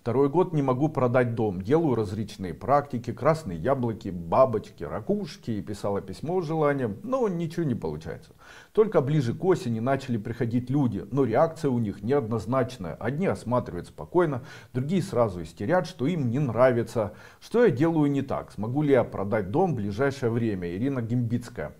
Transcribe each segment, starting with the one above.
Второй год не могу продать дом. Делаю различные практики, красные яблоки, бабочки, ракушки. И писала письмо с желанием, но ничего не получается. Только ближе к осени начали приходить люди, но реакция у них неоднозначная. Одни осматривают спокойно, другие сразу истерят, что им не нравится. Что я делаю не так? Смогу ли я продать дом в ближайшее время? Ирина Гимбицкая.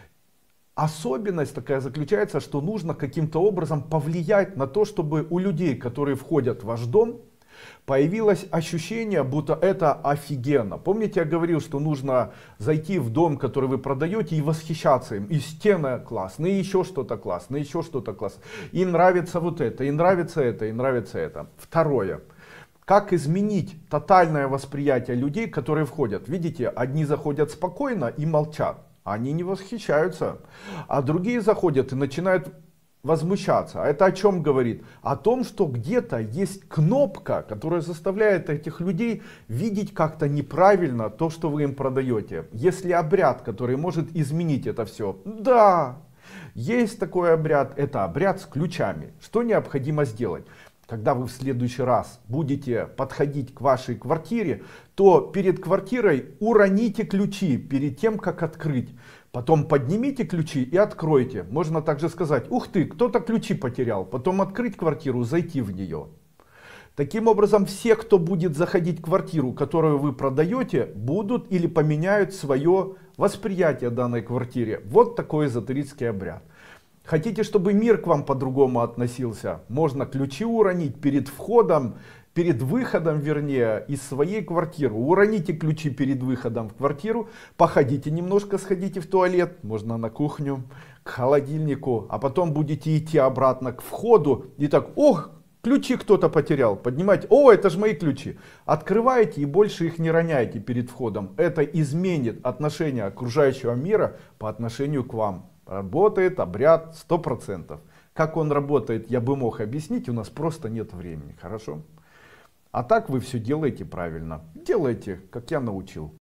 Особенность такая заключается, что нужно каким-то образом повлиять на то, чтобы у людей, которые входят в ваш дом, появилось ощущение, будто это офигенно. Помните, я говорил, что нужно зайти в дом, который вы продаете, и восхищаться им. И стены классные, и еще что-то классное, еще что-то классное. И нравится вот это, и нравится это, и нравится это. Второе. Как изменить тотальное восприятие людей, которые входят? Видите, одни заходят спокойно и молчат. Они не восхищаются. А другие заходят и начинают возмущаться. А это о чем говорит? О том, что где-то есть кнопка, которая заставляет этих людей видеть как-то неправильно то, что вы им продаете. Если обряд, который может изменить это все, да, есть такой обряд, это обряд с ключами. Что необходимо сделать? Когда вы в следующий раз будете подходить к вашей квартире, то перед квартирой уроните ключи перед тем, как открыть. Потом поднимите ключи и откройте. Можно также сказать: ух ты, кто-то ключи потерял. Потом открыть квартиру, зайти в нее. Таким образом, все, кто будет заходить в квартиру, которую вы продаете, будут или поменяют свое восприятие данной квартире. Вот такой эзотерический обряд. Хотите, чтобы мир к вам по-другому относился? Можно ключи уронить перед входом, перед выходом, вернее, из своей квартиры. Уроните ключи перед выходом в квартиру, походите немножко, сходите в туалет, можно на кухню, к холодильнику, а потом будете идти обратно к входу и так: ох, ключи кто-то потерял. Поднимайте: о, это же мои ключи. Открываете и больше их не роняйте перед входом. Это изменит отношение окружающего мира по отношению к вам. Работает обряд 100%. Как он работает, я бы мог объяснить, у нас просто нет времени. Хорошо? А так вы все делаете правильно. Делайте, как я научил.